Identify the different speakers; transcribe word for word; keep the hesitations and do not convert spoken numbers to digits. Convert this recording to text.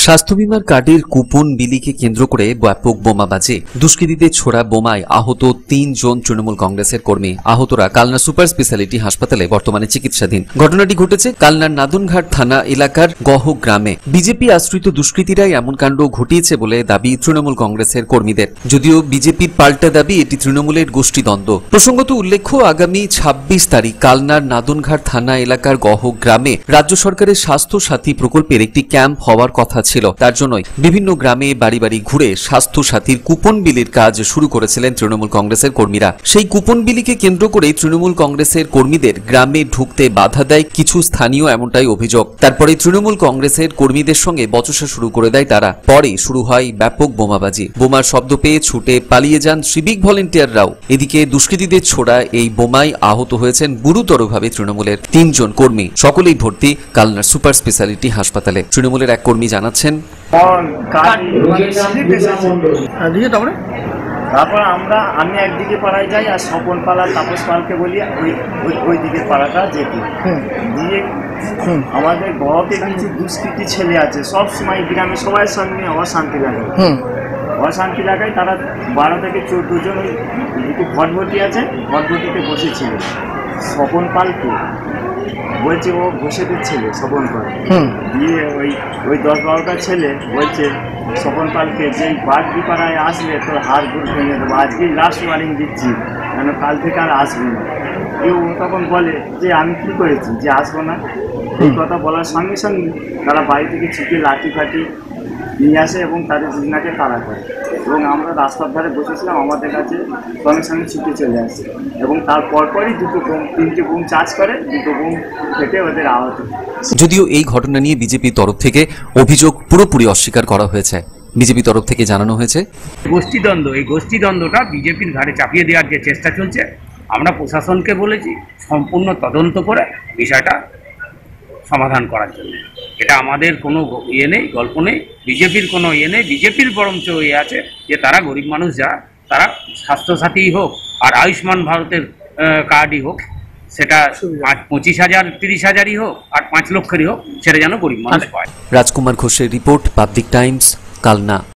Speaker 1: স্বাস্থ্য বিমার কার্ডের কুপন বিলিকে কেন্দ্র করে ব্যাপক বোমাবাজি। দুষ্কৃতীদের ছোড়া বোমায় আহত তিনজন তৃণমূল কংগ্রেসের কর্মী। আহতরা কালনা সুপার স্পেশালিটি হাসপাতালে বর্তমানে চিকিৎসাধীন। ঘটনাটি ঘটেছে কালনার নাদনঘাট থানা এলাকার গহ গ্রামে। বিজেপি আশ্রিত দুষ্কৃতীরাই এমন কাণ্ড ঘটিয়েছে বলে দাবি তৃণমূল কংগ্রেসের কর্মীদের। যদিও বিজেপির পাল্টা দাবি এটি তৃণমূলের গোষ্ঠীদ্বন্দ্ব। প্রসঙ্গত উল্লেখ্য, আগামী ছাব্বিশ তারিখ কালনার নাদনঘাট থানা এলাকার গহ গ্রামে রাজ্য সরকারের স্বাস্থ্য সাথী প্রকল্পের একটি ক্যাম্প হওয়ার কথা ছিল। তার জন্যই বিভিন্ন গ্রামে বাড়ি বাড়ি ঘুরে স্বাস্থ্য সাথীর কুপন বিলির কাজ শুরু করেছিলেন তৃণমূল কংগ্রেসের কর্মীরা। সেই কুপন বিলিকে কেন্দ্র করে তৃণমূল কংগ্রেসের কর্মীদের গ্রামে ঢুকতে বাধা দেয় কিছু স্থানীয়, এমনটাই অভিযোগ। তারপরে তৃণমূল কংগ্রেসের কর্মীদের সঙ্গে বচসা শুরু করে দেয় তারা। পরে শুরু হয় ব্যাপক বোমাবাজি। বোমার শব্দ পেয়ে ছুটে পালিয়ে যান সিভিক ভলেন্টিয়াররাও। এদিকে দুষ্কৃতীদের ছোড়া এই বোমায় আহত হয়েছেন গুরুতরভাবে তৃণমূলের তিনজন কর্মী। সকলেই ভর্তি কালনার সুপার স্পেশালিটি হাসপাতালে। তৃণমূলের এক কর্মী জানাচ্ছেন,
Speaker 2: তারপর আমরা আমি একদিকে পাড়ায় যাই আর স্বপন পালা তাপস পালকে বলি ওই ওই দিকের পাড়াটা যেতে দিয়ে আমাদের গহতে কিছু দুষ্কৃতী ছেলে আছে, সব সময় গ্রামে সবার সঙ্গে অশান্তি লাগায় অশান্তি লাগায় তারা বারো থেকে চোদ্দ জন ওই দুটো ভটভটি আছে, ভটভটিতে বসেছিল। স্বপন পালকে বলছে ও ঘোষেদের ছেলে স্বপন পাল, দিয়ে ওই ওই দশ বারোটা ছেলে বলছে স্বপন পালকে যে বাগদি পাড়ায় আসলে তোর হাত গুড় ভেঙে দেবো, আজকেই লাস্ট ওয়ার্নিং দিচ্ছি, কেন কাল থেকে আর আসবি না। কেউ তখন বলে যে আমি কী করেছি যে আসবো না। এই কথা বলার সঙ্গে সঙ্গে তারা বাড়ি থেকে ছুটে লাঠি ফাটি নিয়ে আসে এবং তাদের জিনাকে তাড়া করে এবং আমরা রাস্তার ধারে বসেছিলাম, আমাদের কাছে সঙ্গে সঙ্গে ছুটে চলে আসে এবং তার পরপরই দুটো বোম তিনটে বোম চার্জ করে, দুটো বোম ফেটে ওদের আহত।
Speaker 1: যদিও এই ঘটনা নিয়ে বিজেপির তরফ থেকে অভিযোগ পুরোপুরি অস্বীকার করা হয়েছে। বিজেপি তরফ থেকে জানানো হয়েছে,
Speaker 3: গোষ্ঠীদ্বন্দ্ব, এই গোষ্ঠীদ্বন্দ্বটা বিজেপির ঘাড়ে চাপিয়ে দেওয়ার যে চেষ্টা চলছে, আমরা প্রশাসনকে বলেছি সম্পূর্ণ তদন্ত করে বিষয়টা সমাধান করার জন্য। এটা আমাদের কোনো ইয়ে নেই, গল্প নেই, বিজেপির কোনো ইয়ে নেই। বিজেপির বরঞ্চ ইয়ে আছে যে তারা গরিব মানুষ যা তারা স্বাস্থ্যসাথী হোক আর আয়ুষ্মান ভারতের কার্ডই হোক, সেটা পাঁচ পঁচিশ হাজার তিরিশ হাজারই হোক আর পাঁচ লক্ষেরই হোক, সেটা যেন গরিব মানুষ পায়।
Speaker 1: রাজকুমার ঘোষের রিপোর্ট, পাবলিক টাইমস, কালনা।